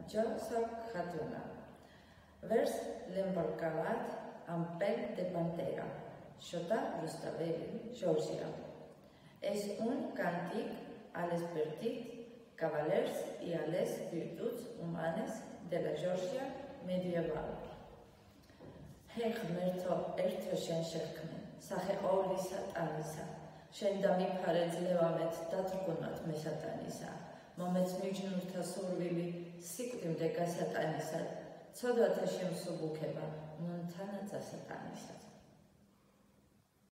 Joseph Hatuna. Vers l'embarcalat amb pell de pantera, sota Rustaveli, Geòrgia. És un càntic a l'esperit cavalers i a les virtuts humanes de la Geòrgia medieval. ღმერთო, ერთო შენ შექმნე, სახე ყოვლისა ტანისა, შენ დამიფარე ძლევამეთ დათრგუნოთ მე სატანისა, მომეც მიჯნურთა სურვილი, სიკვდიმდე გასატანისა, ცოდვათა შემსუბუქება, მონთანა წასატანისა.